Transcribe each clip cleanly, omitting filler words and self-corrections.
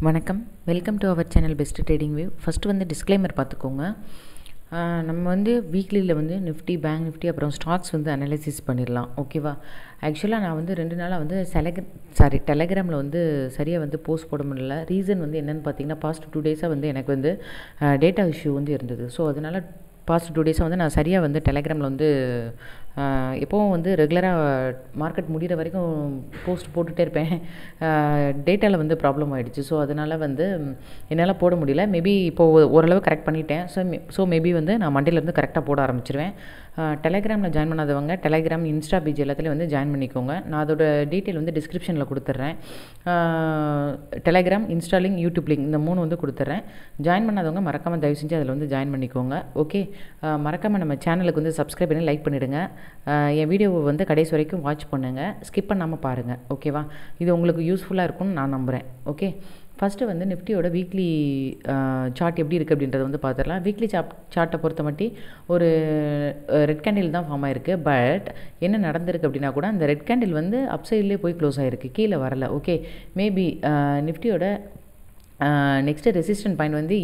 வணக்கம், welcome to our channel Best Trading View. First வந்து disclaimer பார்த்துக்கோங்க. நம்ம வந்து வீக்லியில் வந்து நிஃப்டி, பேங்க் நிஃப்டி அப்புறம் ஸ்டாக்ஸ் வந்து அனலைசிஸ் பண்ணிடலாம். ஓகேவா? ஆக்சுவலாக நான் வந்து 2 நாளாக வந்து டெலகிராமில் வந்து சரியாக வந்து போஸ்ட் போட முடியல. ரீசன் வந்து என்னென்னு பார்த்தீங்கன்னா, பாஸ்ட் 2 டேஸாக வந்து எனக்கு வந்து டேட்டா இஷ்யூ வந்து இருந்தது. ஸோ அதனால் பாஸ்ட் 2 டேஸாக வந்து நான் சரியாக வந்து டெலகிராமில் வந்து எப்போவும் வந்து ரெகுலராக மார்க்கெட் முடிகிற வரைக்கும் போஸ்ட் போட்டுகிட்டே இருப்பேன். டேட்டாவில் வந்து ப்ராப்ளம் ஆகிடுச்சு. ஸோ அதனால் வந்து என்னால் போட முடியல. மேபி இப்போது ஓரளவு கரெக்ட் பண்ணிட்டேன். ஸோ மேபி வந்து நான் மண்டேலேருந்து கரெக்டாக போட ஆரம்பிச்சிருவேன். டெலகிராமில் ஜாயின் பண்ணாதவங்க டெலகிராம், இன்ஸ்டா பேஜ் எல்லாத்துலேயும் வந்து ஜாயின் பண்ணிக்கோங்க. நான் அதோட டீட்டெயில் வந்து டிஸ்கிரிப்ஷனில் கொடுத்துட்றேன். Telegram, Insta link, YouTube link இந்த 3 வந்து கொடுத்துட்றேன். ஜாயின் பண்ணாதவங்க மறக்காமல் தயவு செஞ்சு அதில் வந்து ஜாயின் பண்ணிக்கோங்க. ஓகே, மறக்காமல் நம்ம சேனலுக்கு வந்து சப்ஸ்கிரைப் பண்ணி லைக் பண்ணிவிடுங்க. என் வீடியோவை வந்து கடைசி வரைக்கும் வாட்ச் பண்ணுங்கள், ஸ்கிப் பண்ணாமல் பாருங்கள். ஓகேவா? இது உங்களுக்கு யூஸ்ஃபுல்லாக இருக்கும்னு நான் நம்புகிறேன். ஓகே, ஃபஸ்ட்டு வந்து நிஃப்டியோட வீக்லி சார்ட் எப்படி இருக்குது அப்படின்றத வந்து பார்த்துடலாம். வீக்லி சார்ட்டை பொறுத்த மட்டி ஒரு ரெட் கேண்டில் தான் ஃபார்ம் ஆகிருக்கு. பட் என்ன நடந்திருக்கு அப்படின்னா கூட அந்த ரெட் கேண்டில் வந்து அப்சைட்லேயே போய் க்ளோஸ் ஆகிருக்கு, கீழே வரல. ஓகே, மேபி நிஃப்டியோட நெக்ஸ்ட்டு ரெசிஸ்டன்ட் பாயிண்ட் வந்து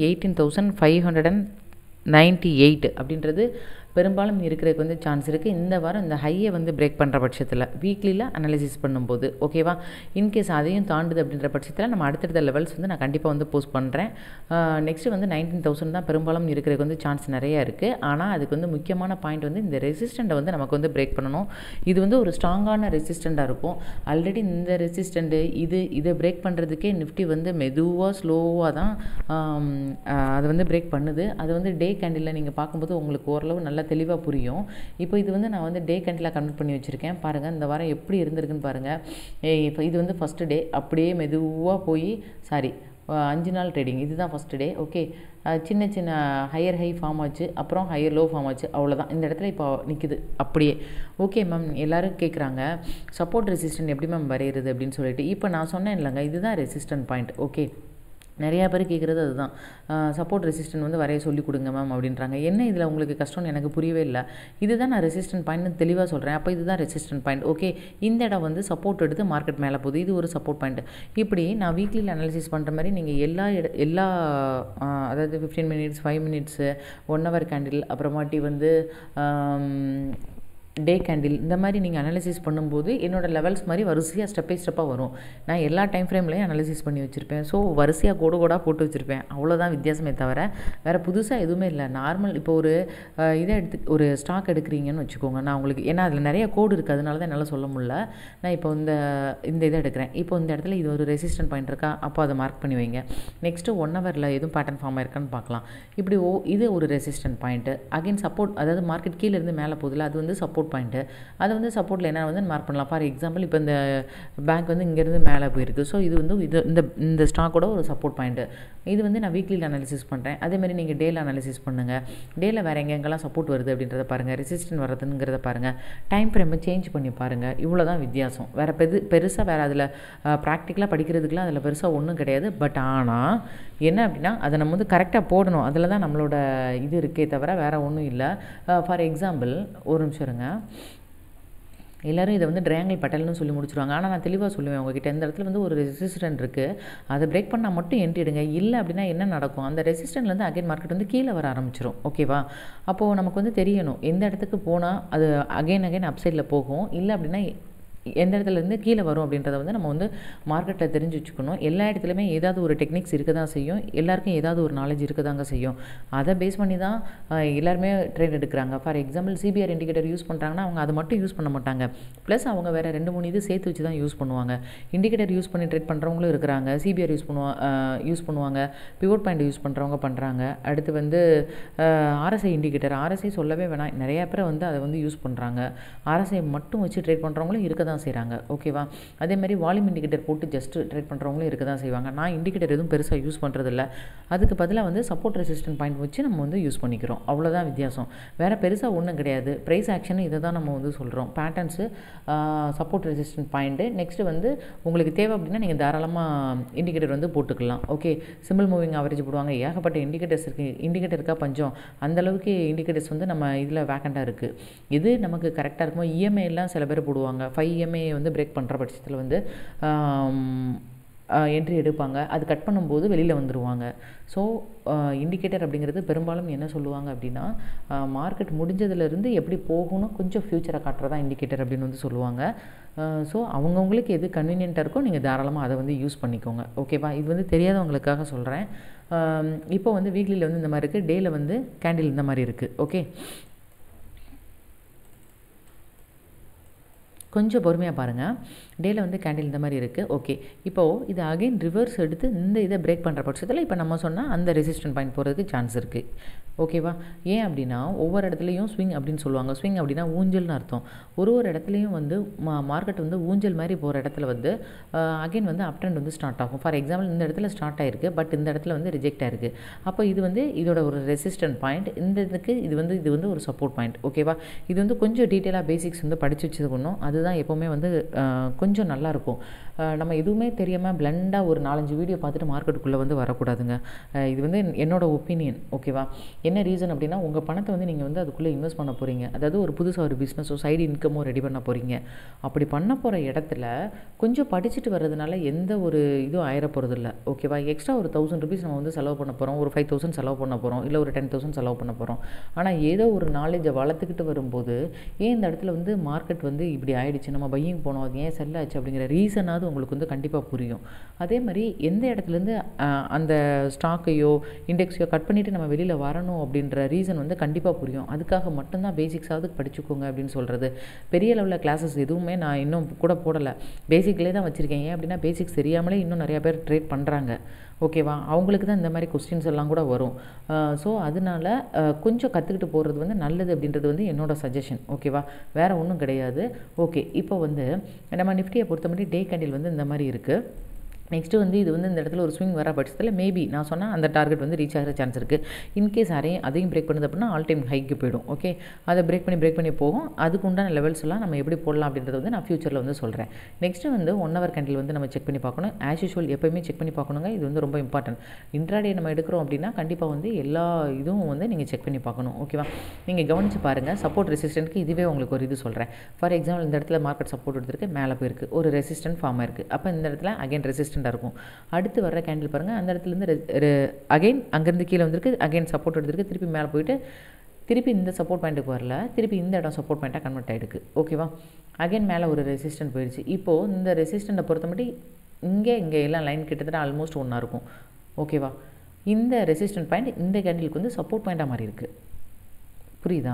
18,598 அப்படின்றது பெரும்பாலும் இருக்கிறதுக்கு வந்து சான்ஸ் இருக்குது. இந்த வாரம் இந்த ஹையை வந்து பிரேக் பண்ணுற பட்சத்தில் வீக்லியில் அனலைசிஸ் பண்ணும்போது, ஓகேவா? இன்கேஸ் அதையும் தாண்டுது அப்படின்ற பட்சத்தில் நம்ம அடுத்தடுத்த லெவல்ஸ் வந்து நான் கண்டிப்பாக வந்து போஸ்ட் பண்ணுறேன். நெக்ஸ்ட்டு வந்து 19,000 தான் பெரும்பாலும் இருக்கிறதுக்கு வந்து சான்ஸ் நிறையா இருக்குது. ஆனால் அதுக்கு வந்து முக்கியமான பாயிண்ட் வந்து இந்த ரெசிஸ்டண்ட்டை வந்து நமக்கு வந்து பிரேக் பண்ணணும். இது வந்து ஒரு ஸ்ட்ராங்கான ரெசிஸ்டண்ட்டாக இருக்கும். ஆல்ரெடி இந்த ரெசிஸ்டண்ட்டு இதை பிரேக் பண்ணுறதுக்கே நிஃப்டி வந்து மெதுவாக ஸ்லோவாக தான் அது வந்து பிரேக் பண்ணுது. அது வந்து டே கேண்டிலில் நீங்கள் பார்க்கும்போது உங்களுக்கு ஓரளவு நல்லா தெளிவாக புரியும். இப்போ இது வந்து நான் வந்து டே கேண்டிலாக கன்வெர்ட் பண்ணி வச்சுருக்கேன். பாருங்கள் இந்த வாரம் எப்படி இருந்திருக்குன்னு பாருங்கள். இப்போ இது வந்து ஃபஸ்ட்டு டே அப்படியே மெதுவாக போய் 5 நாள் ட்ரேடிங், இதுதான் ஃபஸ்ட்டு டே. ஓகே, சின்ன சின்ன ஹையர் ஹை ஃபார்ம் ஆச்சு, அப்புறம் ஹையர் லோ ஃபார்ம் ஆச்சு, அவ்வளோதான். இந்த இடத்துல இப்போ நிற்குது அப்படியே. ஓகே மேம், எல்லோரும் கேட்குறாங்க சப்போர்ட் ரெசிஸ்டன்ட் எப்படி மேம் வரைகிறது அப்படின்னு சொல்லிட்டு. இப்போ நான் சொன்னேன் இல்லைங்க, இதுதான் ரெசிஸ்டன்ட் பாயிண்ட். ஓகே, நிறையா பேர் கேட்குறது அதுதான், சப்போர்ட் ரெசிஸ்டன்ட் வந்து வரைய சொல்லி கொடுங்க மேம் அப்படின்றாங்க. என்ன இதில் உங்களுக்கு கஷ்டம்னு எனக்கு புரியவே இல்லை. இதுதான் நான் ரெசிஸ்டன்ட் பாயிண்ட்னு தெளிவாக சொல்கிறேன். அப்போ இதுதான் ரெசிஸ்டன்ட் பாயிண்ட். ஓகே, இந்த இடம் வந்து சப்போர்ட் எடுத்து மார்க்கெட் மேலே போகுது, இது ஒரு சப்போர்ட் பாயிண்ட். இப்படி நான் வீக்லியில் அனாலிசிஸ் பண்ணுற மாதிரி நீங்கள் எல்லா அதாவது 15 மினிட்ஸ், 5 மினிட்ஸு, 1 ஹவர் கேண்டில், அப்புறமாட்டி வந்து டே கேண்டில், இந்த மாதிரி நீங்கள் அனாலிசிஸ் பண்ணும்போது என்னோடய லெவல்ஸ் மாதிரி வரிசையாக ஸ்டெப் பை ஸ்டெப்பாக வரும். நான் எல்லா டைம் ஃப்ரேம்லையும் அனாலிசிஸ் பண்ணி வச்சுருப்பேன். ஸோ வரிசையாக கோடாக போட்டு வச்சுருப்பேன். அவ்வளோதான் வித்தியாசமே தவிர வேறு புதுசாக எதுவுமே இல்லை. நார்மல் இப்போ ஒரு ஸ்டாக் எடுக்கிறீங்கன்னு வச்சுக்கோங்க. நான் உங்களுக்கு ஏன்னா அதில் நிறைய கோடு இருக்குது, அதனால தான் என்னால் சொல்ல முடியல. நான் இப்போ இந்த இதை எடுக்கிறேன். இப்போ இந்த இடத்துல இது ஒரு ரெசிஸ்டன்ட் பாயிண்ட் இருக்கா, அப்போ அதை மார்க் பண்ணி வைங்க. நெக்ஸ்ட்டு 1 ஹவரில் எதுவும் பேட்டர்ன் ஃபார்ம் ஆயிருக்கான்னு பார்க்கலாம். இப்படி இது ஒரு ரெசிஸ்டன்ட் பாயிண்ட்டு. அகைன் சப்போர்ட், அதாவது மார்க்கெட் கீழே இருந்து மேலே போதில்ல, அது வந்து சப்போர்ட் பாயிண்ட்டு. அது வந்து சப்போர்ட்டில் என்ன வந்து மார்க் பண்ணலாம். ஃபார் எக்ஸாம்பிள் இப்போ இந்த பேங்க் வந்து இங்கேருந்து மேலே போயிருக்கு. ஸோ இது வந்து இந்த ஸ்டாக்கோட ஒரு சப்போர்ட் பாயிண்ட்டு. இது வந்து நான் வீக்லியில் அனாலிசிஸ் பண்ணுறேன். அதேமாதிரி நீங்கள் டேயில் அனாலிசிஸ் பண்ணுங்கள். டேயில் வேறு எங்கெங்கெல்லாம் சப்போர்ட் வருது அப்படின்றத பாருங்கள், ரெசிஸ்டன்ட் வர்றதுங்கிறத பாருங்கள், டைம் ஃப்ரேமை சேஞ்ச் பண்ணி பாருங்கள். இவ்வளோ தான் வித்தியாசம். வேறு பெருசாக வேறு அதில் ப்ராக்டிக்கலாக படிக்கிறதுக்குலாம் அதில் பெருசாக ஒன்றும் கிடையாது. பட் ஆனால் என்ன அப்படின்னா அதை நம்ம வந்து கரெக்டாக போடணும். அதில் தான் நம்மளோட இது இருக்கே தவிர வேறு ஒன்றும் இல்லை. ஃபார் எக்ஸாம்பிள் ஒரு நிமிஷம் இருங்க, எல்லோரும் இதை வந்து ட்ரையாங்கிள் பேட்டர்ன்னு சொல்லி முடிச்சுருவாங்க. ஆனால் நான் தெளிவாக சொல்லுவேன் உங்ககிட்ட, இந்த இடத்துல வந்து ஒரு ரெசிஸ்டன்ட் இருக்குது, அதை பிரேக் பண்ணால் மட்டும் என்ட்ரி எடுங்க. இல்லை அப்படின்னா என்ன நடக்கும், அந்த ரெசிஸ்டன்ட்லேருந்து அகைன் மார்க்கெட் வந்து கீழே வர ஆரம்பிச்சிடும். ஓகேவா? அப்போது நமக்கு வந்து தெரியணும் எந்த இடத்துக்கு போனால் அது அகைன் அப்சைடில் போகும், இல்லை அப்படின்னா எந்த இடத்துலேருந்து கீழே வரும் அப்படின்றத வந்து நம்ம வந்து மார்க்கெட்டில் தெரிஞ்சு வச்சுக்கணும். எல்லா இடத்துலையுமே ஏதாவது ஒரு டெக்னிக்ஸ் இருக்க தான் செய்யும். எல்லாருக்கும் ஏதாவது ஒரு நாலேஜ் இருக்க தாங்க செய்யும். அதை பேஸ் பண்ணி தான் எல்லாருமே ட்ரேட் எடுக்கிறாங்க. For example CPR indicator use பண்ணுறாங்கன்னா அவங்க அதை மட்டும் யூஸ் பண்ண மாட்டாங்க. ப்ளஸ் அவங்க வேறு 2-3 இது சேர்த்து வச்சு தான் யூஸ் பண்ணுவாங்க. இண்டிகேட்டர் யூஸ் பண்ணி ட்ரேட் பண்ணுறவங்களும் இருக்கிறாங்க. சிபிஆர் யூஸ் பண்ணுவாங்க. பிவோட் பாயிண்ட் யூஸ் பண்ணுறவங்க பண்ணுறாங்க. அடுத்து வந்து ஆர்எஸ்ஐ இண்டிகேட்டர், ஆர்எஸ்ஐ சொல்லவே வேணாம், நிறையா பேர் வந்து அதை வந்து யூஸ் பண்ணுறாங்க. ஆர்எஸ்ஐ மட்டும் வச்சு ட்ரேட் பண்ணுறவங்களும் இருக்க தான் செய்கிறாங்க. ஓகேவா? அதே மாதிரி வால்யூம் இண்டிகேட்டர் போட்டு ஜஸ்ட் ட்ரேட் பண்ணுறவங்களும் இருக்க தான் செய்வாங்க. நான் இண்டிகேட்டர் எதுவும் பெருசாக யூஸ் பண்ணுறதில்ல. அதுக்கு பதிலாக வந்து சப்போர்ட் ரெசிஸ்டன்ட் பாயிண்ட் வச்சு நம்ம வந்து யூஸ் பண்ணிக்கிறோம். அவ்வளோதான் வித்தியாசம். வேறு பெருசாக ஒன்றும் கிடையாது. ப்ரைஸ் ஆக்ஷன் இதை தான் நம்ம வந்து சொல்கிறோம். Patterns, support resistant point. Next வந்து உங்களுக்கு தேவை அப்படின்னா நீங்கள் தாராளமாக இண்டிகேட்டர் வந்து போட்டுக்கலாம். ஓகே, சிம்பிள் மூவிங் ஆவரேஜ் போடுவாங்க, ஏகப்பட்ட இண்டிகேட்டர்ஸ் இருக்குது. இண்டிகேட்டருக்கா பஞ்சம், அந்தளவுக்கு இண்டிகேட்டர்ஸ் வந்து நம்ம இதில் வேக்கண்ட்டாக இருக்குது. இது நமக்கு கரெக்டாக இருக்குமோ. இஎம்ஐ எல்லாம் சில பேர் போடுவாங்க. 5 EMA வந்து பிரேக் பண்ணுற பட்சத்தில் வந்து என்ட்ரி எடுப்பாங்க. அது கட் பண்ணும்போது வெளியில் வந்துடுவாங்க. ஸோ இண்டிகேட்டர் அப்படிங்கிறது பெரும்பாலும் என்ன சொல்லுவாங்க அப்படின்னா, மார்க்கெட் முடிஞ்சதுலேருந்து எப்படி போகணும் கொஞ்சம் ஃப்யூச்சரை காட்டுறதா இண்டிகேட்டர் அப்படின்னு வந்து சொல்லுவாங்க. ஸோ அவங்கவுங்களுக்கு எது கன்வீனியண்ட்டாக இருக்கோ நீங்கள் தாராளமாக அதை வந்து யூஸ் பண்ணிக்கோங்க. ஓகேவா? இது வந்து தெரியாதவங்களுக்காக சொல்கிறேன். இப்போ வந்து வீக்லியில் வந்து இந்த மாதிரி இருக்குது, டேயில் வந்து கேண்டில் இந்த மாதிரி இருக்குது. ஓகே, கொஞ்சம் பொறுமையாக பாருங்கள். டேயில் வந்து கேண்டில் இந்த மாதிரி இருக்குது. ஓகே, இப்போது இது அகைன் ரிவர்ஸ் எடுத்து இந்த இதை பிரேக் பண்ணுற பட்சத்தில் இப்போ நம்ம சொன்னால் அந்த ரெசிஸ்டன்ட் பாயிண்ட் போகிறதுக்கு சான்ஸ் இருக்குது. ஓகேவா? ஏன் அப்படின்னா ஒவ்வொரு இடத்துலையும் ஸ்விங் அப்படின்னு சொல்லுவாங்க. ஸ்விங் அப்படின்னா ஊஞ்சல்னு அர்த்தம். ஒரு இடத்துலையும் வந்து மார்க்கெட் வந்து ஊஞ்சல் மாதிரி போகிற இடத்துல வந்து அகைன் வந்து அப் ட்ரெண்ட் வந்து ஸ்டார்ட் ஆகும். ஃபார் எக்ஸாம்பிள் இந்த இடத்துல ஸ்டார்ட் ஆகிருக்கு, பட் இந்த இடத்துல வந்து ரிஜெக்ட் ஆகிருக்கு. அப்போ இது வந்து இதோட ஒரு ரெசிஸ்டன்ட் பாயிண்ட், இந்த இதுக்கு இது வந்து ஒரு சப்போர்ட் பாயிண்ட். ஓகேவா? இது வந்து கொஞ்சம் டீட்டெயிலாக பேசிக்ஸ் வந்து படித்து வச்சுக்கணும். அதுதான் எப்போவுமே வந்து கொஞ்சம் நல்லாயிருக்கும். நம்ம எதுவுமே தெரியாமல் பிளண்டாக ஒரு 4-5 வீடியோ பார்த்துட்டு மார்க்கெட்டுக்குள்ளே வந்து வரக்கூடாதுங்க. இது வந்து என்னோட ஒப்பீனியன். ஓகேவா? என்ன ரீசன் அப்படின்னா, உங்கள் பணத்தை வந்து நீங்கள் வந்து அதுக்குள்ளே இன்வெஸ்ட் பண்ண போகிறீங்க. அதாவது ஒரு புதுசாக ஒரு பிஸ்னஸோ சைடு இன்கமோ ரெடி பண்ண போகிறீங்க. அப்படி பண்ண போகிற இடத்துல கொஞ்சம் படிச்சுட்டு வர்றதுனால எந்த ஒரு இதுவும் ஆயிர போகிறது இல்லை. ஓகேவா? எக்ஸ்ட்ரா ஒரு 1000 rupees நம்ம வந்து செலவு பண்ண போகிறோம், ஒரு 5000 செலவு பண்ண போகிறோம், இல்லை ஒரு 10,000 செலவு பண்ண போகிறோம். ஆனால் ஏதோ ஒரு நாலேஜை வளர்த்துக்கிட்டு வரும்போது ஏன் இந்த இடத்துல வந்து மார்க்கெட் வந்து இப்படி ஆயிடுச்சு, நம்ம பையிங் போனோம், அது ஏன் செல் ஆச்சு அப்படிங்கிற ரீசனாவது உங்களுக்கு வந்து கண்டிப்பாக புரியும். அதே மாதிரி எந்த இடத்துலேருந்து அந்த ஸ்டாக்கையோ இண்டெக்ஸையோ கட் பண்ணிவிட்டு நம்ம வெளியில் வரணும் அப்படின்ற ரீசன் வந்து கண்டிப்பாக புரியும். அதுக்காக மட்டும்தான் பேசிக்ஸாவது படிச்சுக்கோங்க அப்படின்னு சொல்கிறது. பெரிய லெவலில் கிளாஸஸ் எதுவுமே நான் இன்னும் கூட போடலை, பேசிக்லேயே தான் வச்சுருக்கேன். ஏன் அப்படின்னா பேசிக்ஸ் தெரியாமலே இன்னும் நிறையா பேர் ட்ரேட் பண்ணுறாங்க. ஓகேவா? அவங்களுக்கு தான் இந்த மாதிரி கொஸ்டின்ஸ் எல்லாம் கூட வரும். ஸோ அதனால் கொஞ்சம் கற்றுக்கிட்டு போகிறது வந்து நல்லது அப்படின்றது வந்து என்னோட சஜஷன். ஓகேவா? வேறு ஒன்றும் கிடையாது. ஓகே, இப்போ வந்து நம்ம நிஃப்டியை பொறுத்த மட்டும் டே கேண்டில் வந்து இந்த மாதிரி இருக்குது. நெக்ஸ்ட்டு வந்து இது வந்து இந்த இடத்துல ஒரு ஸ்விங் வர பட்சத்தில் மேபி நான் சொன்னால் அந்த டார்கெட் வந்து ரீச் ஆகிற சான்ஸ் இருக்குது. இன்கேஸ் அதையும் பிரேக் பண்ணுது அப்படின்னா ஆல் டைம் ஹைக்கு போயிடும். ஓகே, அதை பிரேக் பண்ணி போகும். அதுக்கு உண்டான லெவல்ஸ் எல்லாம் நம்ம எப்படி போடலாம் அப்படின்றத வந்து நான் ஃபியூச்சரில் வந்து சொல்கிறேன். நெக்ஸ்ட்டு வந்து 1 hour கேண்டில் வந்து நம்ம செக் பண்ணி பார்க்கணும். ஆஸ் யூஷுவல் எப்போயுமே செக் பண்ணி பார்க்கணுங்க. இது வந்து ரொம்ப இம்பார்ட்டன்ட். இன்ட்ராடே நம்ம எடுக்கிறோம் அப்படின்னா கண்டிப்பாக வந்து எல்லா இதுவும் வந்து நீங்கள் செக் பண்ணி பார்க்கணும். ஓகேவா? நீங்கள் கவனித்து பாருங்கள். சப்போர்ட் ரெசிஸ்டன்ட்க்கு இதுவே உங்களுக்கு ஒரு இது சொல்கிறேன். ஃபார் எக்ஸாம்பிள் இந்த இடத்துல மார்க்கெட் சப்போர்ட் எடுத்துருக்கு, மேலே போயிருக்கு, ஒரு ரெசிஸ்டன்ட் ஃபார்ம் ஆயிருக்கு. அப்போ இந்த இடத்துல அகைன் ரெசிஸ்டன்ட் இருக்கும். அடுத்து வர்ற கேண்டில் பாருங்கள், அந்த இடத்துலேருந்து அகைன் அங்கேருந்து கீழே வந்திருக்கு, அகைன் சப்போர்ட் எடுத்துருக்கு, திருப்பி மேலே போயிட்டு திருப்பி இந்த சப்போர்ட் பாயிண்ட்டுக்கு வரல, திருப்பி இந்த இடம் சப்போர்ட் பாயிண்ட்டாக கன்வெர்ட் ஆகிடுக்கு. ஓகேவா? அகைன் மேலே ஒரு ரெசிஸ்டன்ட் போயிடுச்சு. இப்போது இந்த ரெசிஸ்டண்ட்டை பொறுத்த மட்டும் இங்கே எல்லாம் லைன் கிட்டத்தட்ட ஆல்மோஸ்ட் ஒன்றா இருக்கும். ஓகேவா? இந்த ரெசிஸ்டன்ட் பாயிண்ட் இந்த கேண்டிலுக்கு வந்து சப்போர்ட் பாயிண்ட்டாக மாறி இருக்குது. புரியுதா?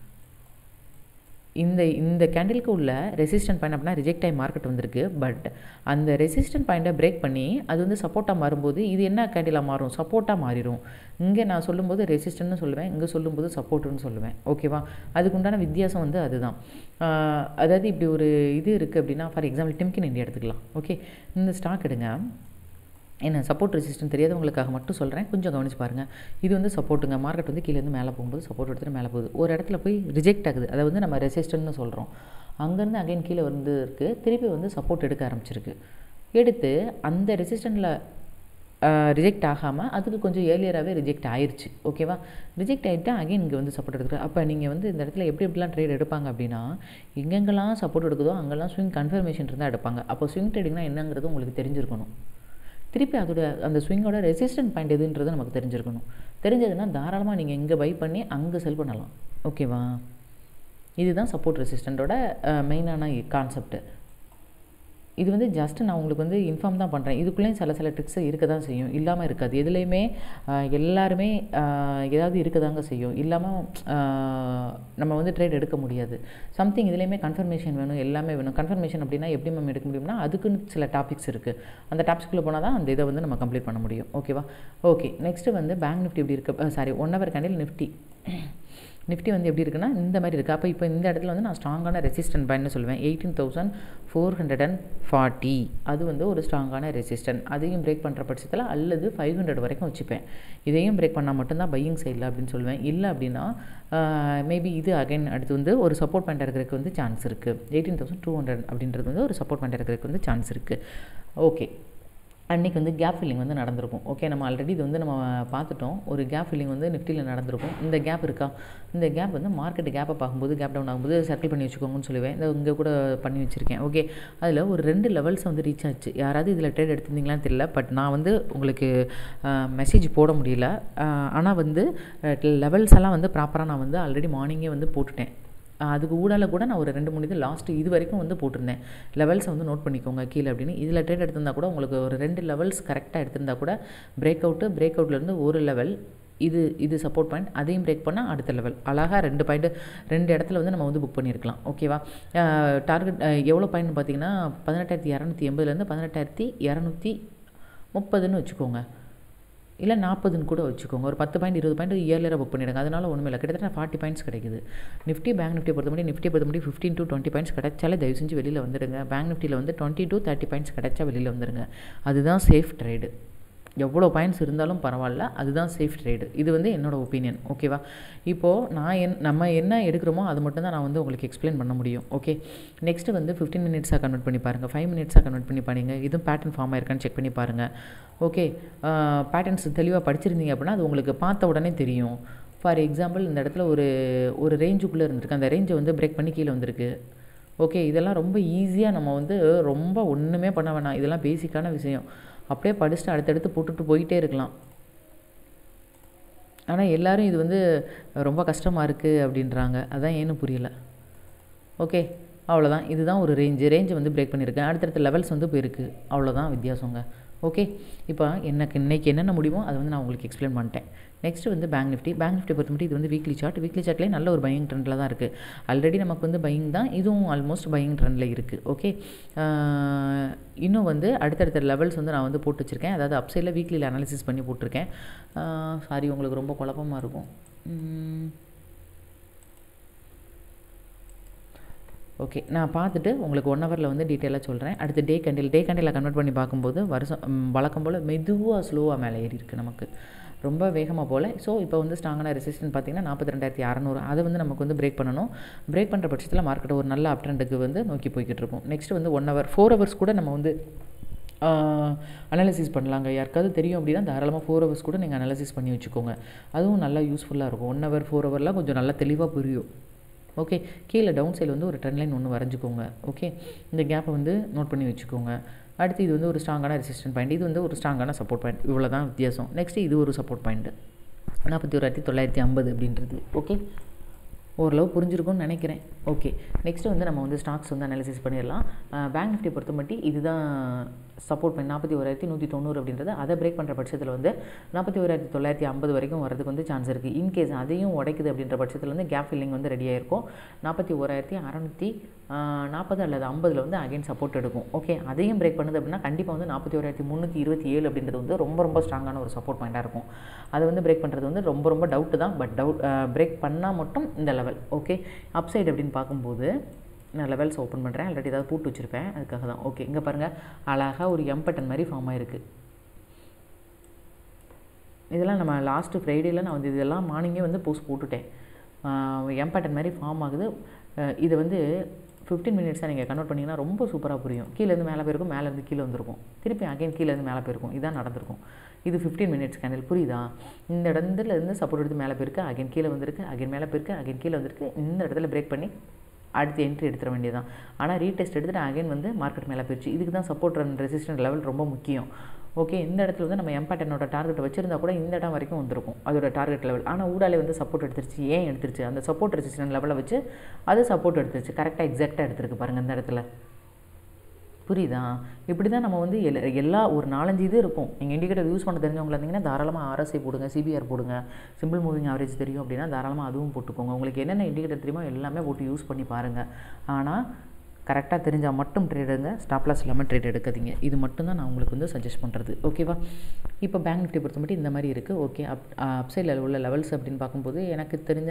இந்த கேண்டிலுக்கு உள்ள ரெசிஸ்டன்ட் பாயிண்ட் அப்படின்னா ரிஜெக்ட் ஆகி மார்க்கெட் வந்திருக்கு. பட் அந்த ரெசிஸ்டன்ட் பாயிண்ட்டை பிரேக் பண்ணி அது வந்து சப்போர்ட்டாக மாறும்போது இது என்ன கேண்டிலாக மாறும்? சப்போர்ட்டாக மாறிடும். இங்கே நான் சொல்லும்போது ரெசிஸ்டன்ட்னு சொல்லுவேன், இங்கே சொல்லும்போது சப்போர்ட்டுன்னு சொல்லுவேன். ஓகேவா? அதுக்கு உண்டான வித்தியாசம் வந்து அதுதான். அதாவது இப்படி ஒரு இது இருக்குது அப்படின்னா, ஃபார் எக்ஸாம்பிள் டிம்கன் இந்தியா எடுத்துக்கலாம். ஓகே, இந்த ஸ்டாக் எடுங்க. என்ன சப்போர்ட் ரெசிஸ்டன்ட் தெரியாதவங்களுக்காக மட்டும் சொல்கிறேன், கொஞ்சம் கவனிச்சு பாருங்கள். இது வந்து சப்போர்ட்டுங்க. மார்க்கெட் வந்து கீழேருந்து மேலே போகும்போது சப்போர்ட் எடுத்துகிட்டு மேலே போகுது. ஒரு இடத்துல போய் ரிஜெக்ட் ஆகுது, அதை வந்து நம்ம ரெசிஸ்டன்ட்னு சொல்கிறோம். அங்கேருந்து அகைன் கீழே வந்து இருக்குது, திருப்பி வந்து சப்போர்ட் எடுக்க ஆரம்பிச்சிருக்கு. எடுத்து அந்த ரெசிஸ்டண்ட்டில் ரிஜெக்ட் ஆகாமல் அதுக்கு கொஞ்சம் ஏர்லியராகவே ரிஜெக்ட் ஆயிடுச்சு. ஓகேவா? ரிஜெக்ட் ஆகிட்டா அகைன் இங்கே வந்து சப்போர்ட் எடுத்துருக்கு. அப்போ நீங்கள் வந்து இந்த இடத்துல எப்படிலாம் ட்ரேட் எடுப்பாங்க அப்படின்னா, எங்கெங்கெல்லாம் சப்போர்ட் எடுக்குதோ அங்கெல்லாம் ஸ்விங் கன்ஃபர்மேஷன் இருந்தால் எடுப்பாங்க. அப்போ ஸ்விங் ட்ரேடிங்னா என்னங்கிறது உங்களுக்கு தெரிஞ்சிருக்கணும். திருப்பி அந்த ஸ்விங்கோட ரெசிஸ்டன்ட் பாயிண்ட் எதுன்றது நமக்கு தெரிஞ்சிருக்கணும். தெரிஞ்சதுன்னா தாராளமாக நீங்கள் இங்கே பை பண்ணி அங்கே செல் பண்ணலாம். ஓகேவா? இதுதான் சப்போர்ட் ரெசிஸ்டண்ட்டோட மெயினான கான்செப்ட். இது வந்து ஜஸ்ட் நான் உங்களுக்கு வந்து இன்ஃபார்ம் தான் பண்ணுறேன். இதுக்குள்ளேயும் சில ட்ரிக்ஸ் இருக்க தான் செய்யும், இல்லாமல் இருக்காது. எதுலேயுமே எல்லாருமே ஏதாவது இருக்க தாங்க செய்யும். இல்லாமல் நம்ம வந்து ட்ரேட் எடுக்க முடியாது. சம்திங் இதுலேயுமே கன்ஃபர்மேஷன் வேணும், எல்லாமே வேணும். கன்ஃபர்மேஷன் அப்படின்னா எப்படி நம்ம எடுக்க முடியும்னா அதுக்குன்னு சில டாபிக்ஸ் இருக்குது. அந்த டாபிக்ஸ்குள்ளே போனால் தான் அந்த இதை வந்து நம்ம கம்ப்ளீட் பண்ண முடியும். ஓகேவா? ஓகே, நெக்ஸ்ட்டு வந்து பேங்க் நிஃப்டி எப்படி இருக்குது, 1 hour கேண்டில் நிஃப்டி வந்து எப்படி இருக்குன்னா இந்த மாதிரி இருக்குது. அப்போ இப்போ இந்த இடத்துல வந்து நான் ஸ்ட்ராங்கான ரெசிஸ்டன்ட் பாயிண்ட்னு சொல்லுவேன். 18,440 அது வந்து ஒரு ஸ்ட்ராங்கான ரெசிஸ்டன்ட். அதையும் பிரேக் பண்ணுற பட்சத்தில் அல்லது 500 வரைக்கும் வச்சுப்பேன். இதையும் பிரேக் பண்ணால் மட்டும்தான் பையிங் சைடில் அப்படின்னு சொல்லுவேன். இல்லை அப்படின்னா மேபி இது அகைன் அடுத்து வந்து ஒரு சப்போர்ட் பாயிண்ட் இருக்கிறதுக்கு வந்து சான்ஸ் இருக்குது. 18,200 அப்படின்றது வந்து ஒரு சப்போர்ட் பாயிண்ட் இருக்கிறதுக்கு வந்து சான்ஸ் இருக்குது. ஓகே, அன்றைக்கி வந்து கேப் ஃபில்லிங் வந்து நடந்திருக்கும். ஓகே, நம்ம ஆல்ரெடி இது வந்து நம்ம பார்த்துட்டோம். ஒரு கேப் ஃபில்லிங் வந்து நிஃப்டியில் நடந்திருக்கும். இந்த கேப் இருக்கா, இந்த கேப் வந்து மார்க்கெட் கேப்பை பார்க்கும்போது கேப் டவுன் ஆகும்போது சர்க்கிள் பண்ணி வச்சுக்கோங்கன்னு சொல்லுவேன். இந்த இங்கே கூட பண்ணி வச்சுருக்கேன். ஓகே, அதில் ஒரு 2 லெவல்ஸ் வந்து ரீச் ஆச்சு. யாராவது இதில் ட்ரேட் எடுத்திருந்தீங்களான்னு தெரியல, பட் நான் வந்து உங்களுக்கு மெசேஜ் போட முடியல. ஆனால் வந்து லெவல்ஸ் எல்லாம் வந்து ப்ராப்பராக நான் வந்து ஆல்ரெடி மார்னிங்கே வந்து போட்டுட்டேன். அதுக்கு ஊடால கூட நான் ஒரு 2-3 இது லாஸ்ட்டு இது வரைக்கும் வந்து போட்டிருந்தேன். லெவல்ஸை வந்து நோட் பண்ணிக்கோங்க கீழே அப்படின்னு. இதில் ட்ரேட் எடுத்திருந்தா கூட உங்களுக்கு ஒரு 2 லெவல்ஸ் கரெக்டாக எடுத்திருந்தா கூட பிரேக் அவுட்லேருந்து ஒரு லெவல் இது சப்போர்ட் பாயிண்ட், அதையும் பிரேக் பண்ணால் அடுத்த லெவல் அழகாக 2 பாயிண்ட் 2 இடத்துல வந்து நம்ம வந்து புக் பண்ணியிருக்கலாம். ஓகேவா, டார்கெட் எவ்வளோ பாயிண்ட் பார்த்தீங்கன்னா 18,280லேருந்து 18,230ன்னு வச்சுக்கோங்க, இல்லை 40ன்னு கூட வச்சுக்கோங்க. ஒரு 10 பாயிண்ட் 20 பாயிண்ட் இயர்லியராக புக் பண்ணிடுங்க. அதனால் ஒன்றுமே இல்லை, கிட்டத்தட்ட 40 பாயிண்ட்ஸ் கிடைக்குது. பேங்க் நிஃப்டியை பொறுத்த முடியும் 15 to 20 பாயிண்ட்ஸ் கிடைச்சாலே தயவு செஞ்சு வெளியில் வந்துடுங்க. பேங்க் நிஃப்டியில் வந்து 20 to 30 பாயிண்ட்ஸ் கிடைச்சா வெளியில் வந்துடுங்க. அதுதான் சேஃப் ட்ரேடு. எவ்வளோ பாயிண்ட்ஸ் இருந்தாலும் பரவாயில்ல, அதுதான் சேஃப் ட்ரேடு. இது வந்து என்னோடய ஒப்பீனியன். ஓகேவா, இப்போது நம்ம என்ன எடுக்கிறோமோ அது மட்டும் தான் நான் வந்து உங்களுக்கு எக்ஸ்பிளைன் பண்ண முடியும். ஓகே, நெக்ஸ்ட்டு வந்து 15 மினிட்ஸாக கன்வெர்ட் பண்ணி பாருங்கள், 5 மினிட்ஸாக கன்வெர்ட் பண்ணி பாருங்கள். இதுவும் பேட்டர்ன் ஃபார்ம் ஆயிருக்கான்னு செக் பண்ணி பாருங்கள். ஓகே, பேட்டர்ன்ஸ் தெளிவாக படிச்சிருந்தீங்க அப்படின்னா அது உங்களுக்கு பார்த்த உடனே தெரியும். ஃபார் எக்ஸாம்பிள், இந்த இடத்துல ஒரு ரேஞ்சுக்குள்ளே இருந்திருக்கு, அந்த ரேஞ்சை வந்து பிரேக் பண்ணி கீழே வந்திருக்கு. ஓகே, இதெல்லாம் ரொம்ப ஈஸியாக நம்ம வந்து ரொம்ப ஒன்றுமே பண்ண வேணாம். இதெல்லாம் பேசிக்கான விஷயம். அப்படியே படிச்சுட்டு அடுத்தடுத்து போட்டுட்டு போயிட்டே இருக்கலாம். ஆனால் எல்லோரும் இது வந்து ரொம்ப கஷ்டமாக இருக்குது அப்படின்றாங்க. அதான் ஏன்னு புரியல. ஓகே, அவ்வளோதான். இதுதான் ஒரு ரேஞ்சு வந்து பிரேக் பண்ணியிருக்கேன். அடுத்தடுத்த லெவல்ஸ் வந்து போயிருக்கு. அவ்வளோதான் வித்தியாசங்க. ஓகே, இப்போ எனக்கு இன்றைக்கி என்னென்ன முடியுமோ அதை வந்து நான் உங்களுக்கு எக்ஸ்பிளைன் பண்ணிட்டேன். நெக்ஸ்ட்டு வந்து பேங்க் நிஃப்டி பொறுத்த மட்டும் இது வந்து வீக்லி சார்ட்லேயே நல்ல ஒரு பையிங் ட்ரெண்டில் தான் இருக்குது. ஆல்ரெடி நமக்கு வந்து பையிங் தான், இதுவும் ஆல்மோஸ்ட் பையிங் ட்ரெண்டில் இருக்குது. ஓகே, இன்னும் வந்து அடுத்தடுத்த லெவல்ஸ் வந்து நான் வந்து போட்டு வச்சுருக்கேன். அதாவது அப்சைடில் வீக்லியில் அனாலிசிஸ் பண்ணி போட்டிருக்கேன். சாரி, உங்களுக்கு ரொம்ப குழப்பமாக இருக்கும். ஓகே, நான் பார்த்துட்டு உங்களுக்கு 1 ஹவரில் வந்து டீட்டெயிலாக சொல்கிறேன். அடுத்து டே கேண்டில் கன்வெர்ட் பண்ணி பார்க்கும்போது வழக்கம் போல் மெதுவாக ஸ்லோவாக மேலே ஏறி இருக்குது, நமக்கு ரொம்ப வேகமாக போல். ஸோ இப்போ வந்து ஸ்ட்ராங்கான ரெசிஸ்டன்ட் பார்த்திங்கன்னா 42,600, அதை வந்து நமக்கு வந்து பிரேக் பண்ணணும். பிரேக் பண்ணுற பட்சத்தில் மார்க்கெட் ஒரு நல்ல அப் ட்ரெண்டுக்கு வந்து நோக்கி போய்கிட்டு இருக்கும். நெக்ஸ்ட் வந்து 1 ஹவர் 4 ஹவர்ஸ் கூட நம்ம வந்து அனாலிசிஸ் பண்ணலாங்க. யாருக்காவது தெரியும் அப்படின்னா தாராளமாக 4 ஹவர்ஸ் கூட நீங்கள் அனாலிசிஸ் பண்ணி வச்சுக்கோங்க. அதுவும் நல்லா யூஸ்ஃபுல்லாக இருக்கும். 1 ஹவர் 4 ஹவர்லாம் கொஞ்சம் நல்லா தெளிவாக புரியும். ஓகே, கீழே டவுன் சைடில் வந்து ஒரு ட்ரெண்ட்லைன் ஒன்று வரைஞ்சிக்கோங்க. ஓகே, இந்த கேப்பை வந்து நோட் பண்ணி வச்சுக்கோங்க. அடுத்து இது வந்து ஒரு ஸ்ட்ராங்கான ரெசிஸ்டன்ட் பாயிண்ட், இது வந்து ஒரு ஸ்ட்ராங்கான சப்போர்ட் பாயிண்ட். இவ்வளோ தான் வித்தியாசம். நெக்ஸ்ட்டு இது ஒரு சப்போர்ட் பாயிண்ட்டு 41,950 அப்படின்றது. ஓகே, ஓரளவு புரிஞ்சிருக்கும்னு நினைக்கிறேன். ஓகே, நெக்ஸ்ட்டு வந்து நம்ம வந்து ஸ்டாக்ஸ் வந்து அனாலிசிஸ் பண்ணிடலாம். பேங்க் நிஃப்டி பொறுத்த மட்டும் இதுதான் சப்போர்ட் பாயிண்ட் 41,190 அப்படின்றது. அதை பிரேக் பண்ணுற பட்சத்தில் வந்து 41,950 வரைக்கும் வரதுக்கு வந்து சான்ஸ் இருக்குது. இன்கேஸ் அதையும் உடைக்குது அப்படின்ற பட்சத்தில் வந்து கேப் ஃபில்லிங் வந்து ரெடி ஆகிருக்கும். 41,640 அல்லது 50 வந்து அகைன் சப்போர்ட் எடுக்கும். ஓகே, அதையும் பிரேக் பண்ணுது அப்படின்னா கண்டிப்பாக வந்து 41,327 அப்படின்றது வந்து ரொம்ப ஸ்ட்ராங்கான ஒரு சப்போர்ட் பாயிண்ட்டாக இருக்கும். அதை வந்து பிரேக் பண்ணுறது வந்து ரொம்ப டவுட்டு தான். பட் பிரேக் பண்ணால் மட்டும் இந்த லெவல். ஓகே, அப்சைடு அப்படின்னு பார்க்கும்போது நான் லெவல்ஸ் ஓப்பன் பண்ணுறேன். ஆல்ரெடி ஏதாவது போட்டு வச்சுருப்பேன், அதுக்காக தான். ஓகே, இங்கே பாருங்கள், அழகாக ஒரு எம் பட்டன் மாதிரி ஃபார்ம் ஆகிருக்கு. இதெல்லாம் நம்ம லாஸ்ட்டு ஃப்ரைடேயில் நான் வந்து இதெல்லாம் மார்னிங்கே வந்து போஸ்ட் போட்டுட்டேன். எம் பட்டன் மாதிரி ஃபார்ம் ஆகுது. இதை வந்து 15 மினிட்ஸாக நீங்கள் கன்வெர்ட் பண்ணிங்கன்னா ரொம்ப சூப்பராக புரியும். கீழேருந்து மேலே போயிருக்கும், மேலேருந்து கீழே வந்திருக்கும், திருப்பி அகைன் கீழேருந்து மேலே போயிருக்கும். இதான் நடந்திருக்கும். இது 15 மினிட்ஸ் கேண்டில், புரியுதா? இந்த இடத்துலேருந்து சப்போர்ட் எடுத்து மேலே போயிருக்கு, அகைன் கீழே வந்திருக்கு, அகைன் மேலே போயிருக்கு, அகைன் கீழே வந்திருக்கு. இந்த இடத்துல பிரேக் பண்ணி அடுத்து என்ட்ரி எடுத்துட வேண்டியதான். ஆனால் ரீடெஸ்ட் எடுத்துகிட்டு அகைன் வந்து மார்க்கெட் மேலே போயிடுச்சு. இதுக்கு தான் சப்போர்ட் அண்ட் ரெசிஸ்டன்ட் லெவல் ரொம்ப முக்கியம். ஓகே, இந்த இடத்துல வந்து நம்ம எம்பேட்டனோட டார்கெட் வச்சிருந்தா கூட இந்த இடம் வரைக்கும் வந்திருக்கும் அதோட டார்கெட் லெவல். ஆனால் ஊடாலே வந்து சப்போர்ட் எடுத்துருச்சு. ஏன் எடுத்துருச்சு? அந்த சப்போர்ட் ரெசிஸ்டன்ட் லெவலை வச்சு அது சப்போர்ட் எடுத்துருச்சு. கரெக்டாக எக்ஸாக்டாக எடுத்துருக்கு பாருங்கள் இந்த இடத்துல. புரியுதா? இப்படி தான் நம்ம வந்து எல்லா ஒரு 4-5 இது இருக்கும். நீங்கள் இண்டிகேட்டர் யூஸ் பண்ண தெரிஞ்சவங்களா இருந்தீங்கன்னா தாராளமாக RSI போடுங்க, CBR போடுங்க, சிம்பிள் மூவிங் ஆவரேஜ் தெரியும் அப்படின்னா தாராளமாக அதுவும் போட்டுக்கோங்க. உங்களுக்கு என்னென்ன இண்டிகேட்டர் தெரியுமோ எல்லாமே போட்டு யூஸ் பண்ணி பாருங்கள். ஆனால் கரெக்டாக தெரிஞ்சால் மட்டும் ட்ரேட் எடுங்க, ஸ்டாப் லாஸ் இல்லாமல் ட்ரேட் எடுக்காதீங்க. இது மட்டும் தான் நான் உங்களுக்கு வந்து சஜஸ்ட் பண்ணுறது. ஓகேவா? இப்போ பேங்க் நிஃப்டி பொறுத்த மட்டும் இந்த மாதிரி இருக்குது. ஓகே, அப்சைடில் உள்ள லெவல்ஸ் அப்படின்னு பார்க்கும்போது எனக்கு தெரிஞ்ச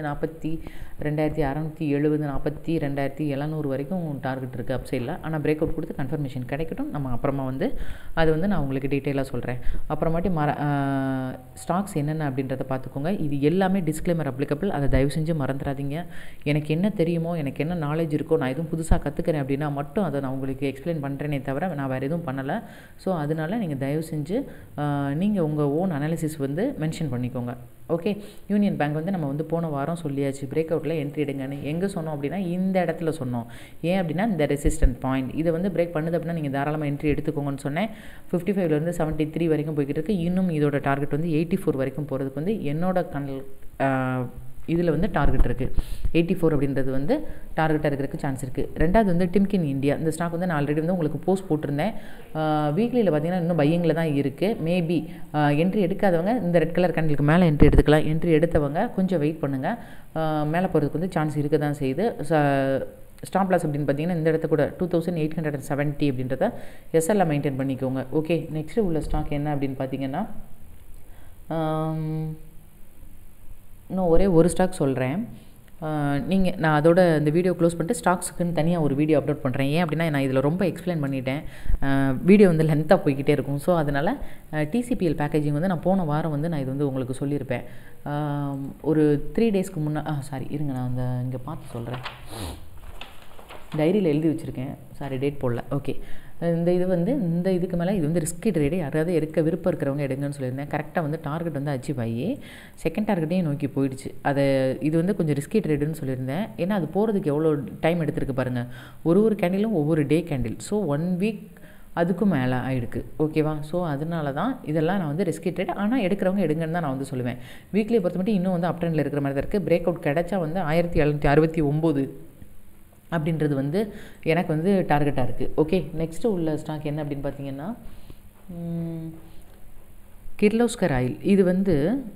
42,670 42,700 வரைக்கும் டார்கெட் இருக்குது அப்சைடில். ஆனால் பிரேக் அவுட் கொடுத்து கன்ஃபர்மேஷன் கிடைக்கட்டும். நம்ம அப்புறமா வந்து அது வந்து நான் உங்களுக்கு டீட்டெயிலாக சொல்கிறேன். அப்புறமாட்டி ஸ்டாக்ஸ் என்னென்ன அப்படின்றத பார்த்துக்கோங்க. இது எல்லாமே டிஸ்க்ளைமர் அப்ளிகபிள். அதை தயவு செஞ்சு மறந்துடாதீங்க. எனக்கு என்ன தெரியுமோ, எனக்கு என்ன நாலேஜ் இருக்கோ, நான் எதுவும் புதுசாக கற்றுக்கிறேன் அப்படின்னா மட்டும் அதை நான் உங்களுக்கு எக்ஸ்பிளைன் பண்ணுறேனே தவிர நான் வேறு எதுவும் பண்ணலை. ஸோ அதனால் நீங்கள் தயவு செஞ்சு நீங்கள் உங்கள் ஓன் அனாலிசிஸ் வந்து மென்ஷன் பண்ணிக்கோங்க. ஓகே, யூனியன் பேங்க் வந்து நம்ம வந்து போன வாரம் சொல்லியாச்சு பிரேக் அவுட்டில் என்ட்ரி எடுங்கன்னு. எங்கே சொன்னோம் அப்படின்னா இந்த இடத்துல சொன்னோம். ஏன் அப்படின்னா இந்த ரெசிஸ்டன்ட் பாயிண்ட் இதை வந்து பிரேக் பண்ணுது அப்படின்னா நீங்கள் தாராளமாக என்ட்ரி எடுத்துக்கோங்கன்னு சொன்னேன். 55லேருந்து 73 வரைக்கும் போய்கிட்டு இருக்குது. இன்னும் இதோட டார்கெட் வந்து 84 வரைக்கும் போகிறதுக்கு வந்து என்னோட இதில் வந்து டார்கெட் இருக்குது. 84 அப்படின்றது வந்து டார்கெட்டாக இருக்கிறதுக்கு சான்ஸ் இருக்குது. ரெண்டாவது வந்து டிம்கின் இந்தியா. இந்த ஸ்டாக் வந்து நான் ஆல்ரெடி வந்து உங்களுக்கு போஸ்ட் போட்டிருந்தேன். வீக்லியில் பார்த்தீங்கன்னா இன்னும் பையிங்கில் தான் இருக்குது. மேபி என்ட்ரி எடுக்காதவங்க இந்த ரெட் கலர் கேண்டிலுக்கு மேலே என்ட்ரி எடுத்துக்கலாம். என்ட்ரி எடுத்தவங்க கொஞ்சம் வெயிட் பண்ணுங்கள். மேலே போகிறதுக்கு வந்து சான்ஸ் இருக்க தான் செய்யுது. ஸ்டாப் லாஸ் அப்படின்னு பார்த்தீங்கன்னா இந்த இடத்த கூட 2870 அப்படின்றத எஸ்எல்ல மெயின்டைன் பண்ணிக்கோங்க. ஓகே, நெக்ஸ்ட்டு உள்ள ஸ்டாக் என்ன அப்படின்னு பார்த்தீங்கன்னா இன்னும் ஒரே ஒரு ஸ்டாக் சொல்கிறேன். நான் அதோட இந்த வீடியோ க்ளோஸ் பண்ணிட்டு ஸ்டாக்ஸுக்குன்னு தனியாக ஒரு வீடியோ அப்லோட் பண்ணுறேன். ஏன் அப்படின்னா நான் இதில் ரொம்ப எக்ஸ்பிளைன் பண்ணிட்டேன். வீடியோ வந்து லென்த்தாக போய்கிட்டே இருக்கும். ஸோ அதனால் டிசிபிஎல் பேக்கேஜிங் வந்து நான் போன வாரம் வந்து நான் இது வந்து உங்களுக்கு சொல்லியிருப்பேன். ஒரு 3 டேஸ்க்கு முன்னாடி இருங்க, நான் அந்த இங்கே பார்த்து சொல்கிறேன். டைரியில் எழுதி வச்சுருக்கேன். டேட் போடல. ஓகே, இந்த இதுக்கு மேலே இது வந்து ரிஸ்கி ட்ரேடு. யாராவது விருப்பம் இருக்கிறவங்க எடுங்கன்னு சொல்லியிருந்தேன். கரெக்டாக வந்து டார்கெட் வந்து அச்சீவ் ஆகி செகண்ட் டார்கெட்டையும் நோக்கி போயிடுச்சு. இது வந்து கொஞ்சம் ரிஸ்கி ட்ரேடுன்னு சொல்லியிருந்தேன். ஏன்னா அது போகிறதுக்கு எவ்வளோ டைம் எடுத்திருக்கு பாருங்கள். ஒரு கேண்டிலும் ஒவ்வொரு டே கேண்டில். ஸோ 1 வீக் அதுக்கும் மேலே ஆகிடுக்கு. ஓகேவா? ஸோ அதனால தான் இதெல்லாம் நான் வந்து ரிஸ்கி ட்ரேட். ஆனால் எடுக்கிறவங்க எடுங்கன்னு தான் நான் வந்து சொல்லுவேன். வீக்லியை பொறுத்த மட்டும் இன்னும் வந்து அப் ட்ரெண்டில் இருக்கிற மாதிரி தான் இருக்குது. பிரேக் அவுட் கிடச்சா வந்து 1769 அப்படின்றது வந்து எனக்கு வந்து டார்கெட்டாக இருக்குது. ஓகே, நெக்ஸ்ட்டு உள்ள ஸ்டாக் என்ன அப்படின்னு பார்த்தீங்கன்னா கிர்லோஸ்கர் ஆயில். இது வந்து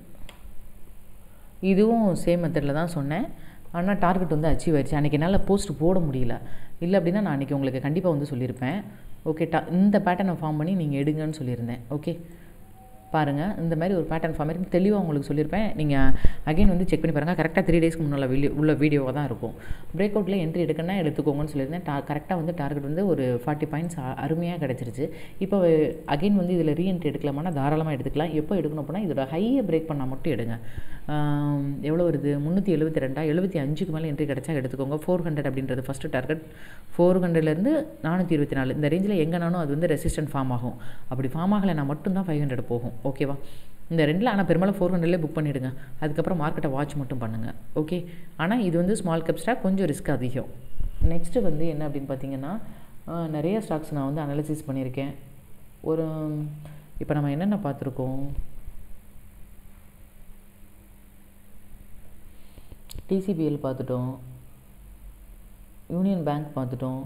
இதுவும் சேம் மெத்தடில் தான் சொன்னேன். ஆனால் டார்கெட் வந்து அச்சீவ் ஆயிடுச்சு. அன்றைக்கி என்னால் போஸ்ட் போட முடியல. இல்லை அப்படின்னா நான் அன்றைக்கி உங்களுக்கு கண்டிப்பாக வந்து சொல்லியிருப்பேன். ஓகே, இந்த பேட்டர்னை ஃபார்ம் பண்ணி நீங்கள் எடுங்கன்னு சொல்லியிருந்தேன். ஓகே, பாருங்கள், இந்த மாதிரி ஒரு பேட்டர்ன் ஃபார்ம் பண்ணி தெளிவாக உங்களுக்கு சொல்லியிருப்பேன். நீங்கள் அகைன் வந்து செக் பண்ணி பாருங்கள். கரெக்டாக 3 டேஸ்க்கு முன்னால் உள்ள வீடியோவாக தான் இருக்கும். பிரேக் அவுட்டில் என்ட்ரி எடுக்கணும்னா எடுத்துக்கோங்கன்னு சொல்லியிருந்தேன். கரெக்டாக வந்து டார்கெட் வந்து ஒரு 40 பாயிண்ட்ஸ் அருமையாக கிடச்சிருச்சு. இப்போ அகைன் வந்து இதில் ரீஎன்ட்ரி எடுக்கலாமான்னா தாராளமாக எடுத்துக்கலாம். எப்போ எடுக்கணும் அப்படின்னா இதோட ஹையை பிரேக் பண்ணால் மட்டும் எடுங்க. எவ்வளோ வருது? 372 75க்கு மேலே என்ட்ரி கிடச்சா எடுத்துக்கோங்க. 400 அப்படின்றது ஃபஸ்ட்டு டார்கெட். 400லேருந்து 424 இந்த ரேஞ்சில் எங்கேனாலும் அது வந்து ரெசிஸ்டன்ட் ஃபார்ம் ஆகும். அப்படி ஃபார்ம் ஆகலைன்னா மட்டும்தான் 500 போகும். ஓகேவா? இந்த ரெண்டில் ஆனால் பெரும்பாலும் 400லே புக் பண்ணிவிடுங்க. அதுக்கப்புறம் மார்க்கெட்டை வாட்ச் மட்டும் பண்ணுங்கள். ஓகே, ஆனால் இது வந்து ஸ்மால் கேப் ஸ்டாக், கொஞ்சம் ரிஸ்க் அதிகம். நெக்ஸ்ட்டு வந்து என்ன அப்படின்னு பார்த்தீங்கன்னா நிறைய ஸ்டாக்ஸ் நான் வந்து அனலைசிஸ் பண்ணியிருக்கேன். இப்போ நம்ம என்னென்ன பார்த்துருக்கோம்? டிசிபிஎல் பார்த்துட்டோம், யூனியன் பேங்க் பார்த்துட்டோம்,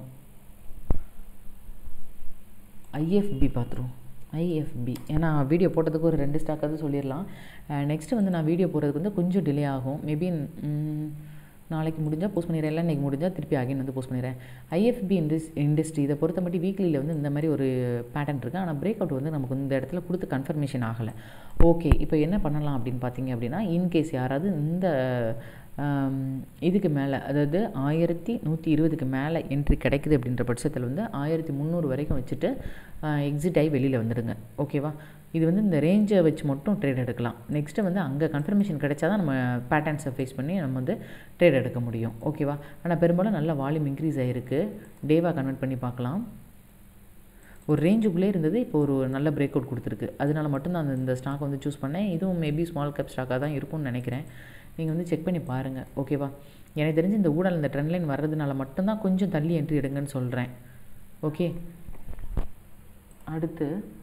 ஐஎஃப்பி பார்த்துருவோம். ஐஎஃப்பி ஏன்னா வீடியோ போட்டதுக்கு ஒரு 2 ஸ்டாக்காவது சொல்லிடலாம். நெக்ஸ்ட்டு வந்து நான் வீடியோ போடுறதுக்கு வந்து கொஞ்சம் டிலே ஆகும். மேபி நாளைக்கு முடிஞ்சால் போஸ்ட் பண்ணிடுறேன். இல்லை இன்றைக்கி முடிஞ்சால் திருப்பி அகைன் வந்து போஸ்ட் பண்ணிடுறேன். ஐஎஃப்பி இண்டஸ்ட்ரி இதை பொறுத்த மட்டும் வீக்லியில் வந்து இந்த மாதிரி ஒரு பேட்டர்ன் இருக்குது. ஆனால் பிரேக் அவுட் வந்து நமக்கு இந்த இடத்துல கொடுத்து கன்ஃபர்மேஷன் ஆகலை. ஓகே, இப்போ என்ன பண்ணலாம் அப்படின்னு பார்த்தீங்க அப்படின்னா இன்கேஸ் யாராவது இந்த இதுக்கு மேலே, அதாவது 1120க்கு மேலே என்ட்ரி கிடைக்குது அப்படின்ற பட்சத்தில் வந்து 1300 வரைக்கும் வச்சுட்டு எக்ஸிட் ஆகி வெளியில் வந்துடுங்க. ஓகேவா? இது வந்து இந்த ரேஞ்சை வச்சு மட்டும் ட்ரேட் எடுக்கலாம். நெக்ஸ்ட்டு வந்து அங்கே கன்ஃபர்மேஷன் கிடைச்சா தான் நம்ம பேட்டர்ன்ஸை ஃபேஸ் பண்ணி நம்ம வந்து ட்ரேட் எடுக்க முடியும். ஓகேவா? ஆனால் பெரும்பாலும் நல்ல வால்யூம் இன்க்ரீஸ் ஆகிருக்கு. டேவாக கன்வெர்ட் பண்ணி பார்க்கலாம். ஒரு ரேஞ்சுக்குள்ளே இருந்தது, இப்போ ஒரு நல்ல பிரேக் அவுட் கொடுத்துருக்கு. அதனால மட்டும்தான் இந்த ஸ்டாக் வந்து சூஸ் பண்ணேன். இதுவும் மேபி ஸ்மால் கேப் ஸ்டாக்காக தான் இருக்கும்னு நினைக்கிறேன். நீங்கள் வந்து செக் பண்ணி பாருங்கள். ஓகேவா? எனக்கு தெரிஞ்சு இந்த ஊழல் இந்த ட்ரெண்ட் லைன் வர்றதுனால மட்டும்தான் கொஞ்சம் தள்ளி என்ட்ரி எடுங்கன்னு சொல்கிறேன். ஓகே, அடுத்து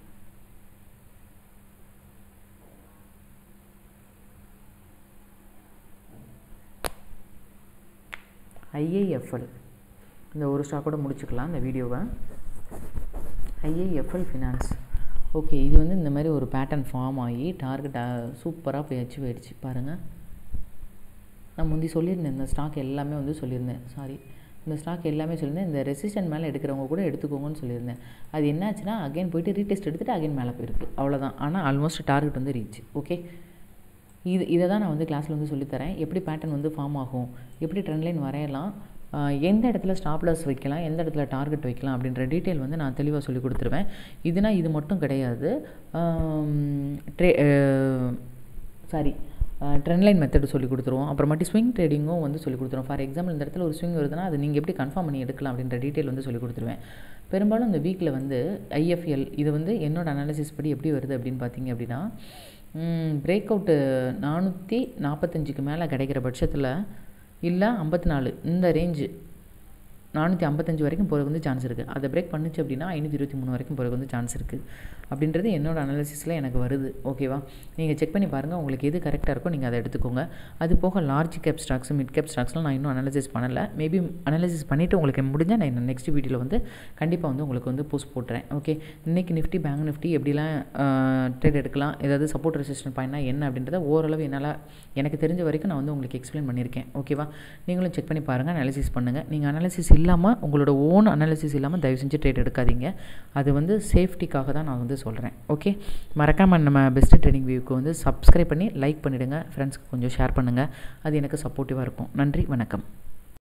ஐஐஎஃப்எல். இந்த ஒரு ஸ்டாக்கோட முடிச்சுக்கலாம் இந்த வீடியோவை. IIFL finance. ஓகே, இது வந்து இந்த மாதிரி ஒரு பேட்டர்ன் ஃபார்ம் ஆகி டார்கெட் சூப்பராக போய் அச்சீவ் ஆகிடுச்சு. பாருங்கள், நான் முந்தி சொல்லியிருந்தேன் இந்த ஸ்டாக் எல்லாமே வந்து சொல்லியிருந்தேன். இந்த ஸ்டாக் எல்லாமே சொல்லியிருந்தேன். இந்த ரெசிஸ்டன்ட் மேலே எடுக்கிறவங்க கூட எடுத்துக்கோங்கன்னு சொல்லியிருந்தேன். அது என்னாச்சுன்னா அகைன் போய்ட்டு ரீடெஸ்ட் எடுத்துகிட்டு அகைன் மேலே போயிருக்கு. அவ்வளோதான். ஆனால் ஆல்மோஸ்ட் டார்கெட் வந்து ரீச். ஓகே, இதை தான் நான் வந்து கிளாஸில் வந்து சொல்லித்தரேன். எப்படி பேட்டர்ன் வந்து ஃபார்ம் ஆகும், எப்படி ட்ரெண்ட் லைன் வரையலாம், எந்த இடத்துல ஸ்டாப் லாஸ் வைக்கலாம், எந்த இடத்துல டார்கெட் வைக்கலாம் அப்படின்ற டீட்டெயில் வந்து நான் தெளிவாக சொல்லி கொடுத்துருவேன். இது மட்டும் கிடையாது. ட்ரெண்ட்லைன் மெத்தடு சொல்லி கொடுத்துருவோம். அப்புறமாட்டி ஸ்விங் ட்ரேடிங்கும் வந்து சொல்லி கொடுத்துருவோம். ஃபார் எக்ஸாம்பிள் இந்த இடத்துல ஒரு ஸ்விங் வருதுன்னா அது நீங்கள் எப்படி கன்ஃபார்ம் பண்ணி எடுக்கலாம் அப்படின்ற டீட்டெயில் வந்து சொல்லி கொடுத்துருவேன். பெரும்பாலும் இந்த வீக்கில் வந்து IFL இது வந்து என்னோடய அனாலிசிஸ் படி எப்படி வருது அப்படின்னு பார்த்தீங்க அப்படின்னா, பிரேக் அவுட்டு 445க்கு மேலே கிடைக்கிற பட்சத்தில் இல்லை 54 இந்த ரேஞ்சு 455 வரைக்கும் போகிறதுக்கு வந்து சான்ஸ் இருக்குது. அதை பிரேக் பண்ணிச்சு அப்படின்னா 523 வரைக்கும் போகிறதுக்கு வந்து சான்ஸ் இருக்குது அப்படின்றது என்னோடய அனாலிசிஸில் எனக்கு வருது. ஓகேவா, நீங்கள் செக் பண்ணி பாருங்கள், உங்களுக்கு எது கரெக்டாக இருக்கோ நீங்கள் அதை எடுத்துக்கோங்க. அது போக large cap stocks, mid cap ஸ்டாக்ஸ்லாம் நான் இன்னும் அனாலிசிஸ் பண்ணலை. மேபி அனாலிசிஸ் பண்ணிவிட்டு உங்களுக்கு முடிஞ்சால் நான் நெக்ஸ்ட் வீடியோவில் வந்து கண்டிப்பாக வந்து உங்களுக்கு வந்து போஸ்ட் போட்டுறேன். ஓகே, இன்றைக்கி நிஃப்டி பேங்க் நிஃப்டி எப்படிலாம் ட்ரேட் எடுக்கலாம், ஏதாவது சப்போர்ட் ரெசிஸ்டன்ட் பாயிண்ட்னா என்ன அப்படின்றத ஓரளவு என்னால் எனக்கு தெரிஞ்ச வரைக்கும் நான் வந்து உங்களுக்கு எக்ஸ்பிளைன் பண்ணியிருக்கேன். ஓகேவா, நீங்களும் செக் பண்ணி பாருங்கள், அனாலிசிஸ் பண்ணுங்கள். நீங்கள் அனாலிசிஸ் இல்லாமல் உங்களோட ஓன் அனாலிசிஸ் இல்லாமல் தயவு செஞ்சு ட்ரேட் எடுக்காதீங்க. அது வந்து சேஃப்டிக்காக தான் நான் வந்து சொல்கிறேன். ஓகே, மறக்காமல் நம்ம பெஸ்ட் ட்ரேடிங் வியூக்கு வந்து சப்ஸ்கிரைப் பண்ணி லைக் பண்ணிவிடுங்க. ஃப்ரெண்ட்ஸ்க்கு கொஞ்சம் ஷேர் பண்ணுங்கள், அது எனக்கு சப்போர்ட்டிவாக இருக்கும். நன்றி, வணக்கம்.